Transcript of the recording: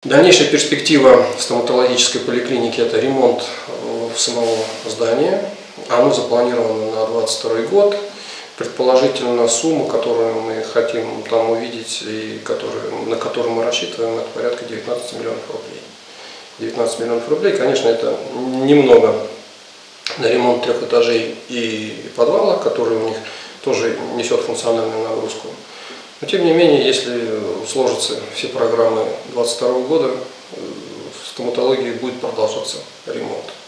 Дальнейшая перспектива стоматологической поликлиники – это ремонт самого здания. Оно запланировано на 2022 год. Предположительно, сумма, которую мы хотим там увидеть и на которую мы рассчитываем, это порядка 19 миллионов рублей. 19 миллионов рублей, конечно, это немного на ремонт 3 этажей и подвала, который у них тоже несет функциональную нагрузку. Но тем не менее, если сложатся все программы 2022 года, в стоматологии будет продолжаться ремонт.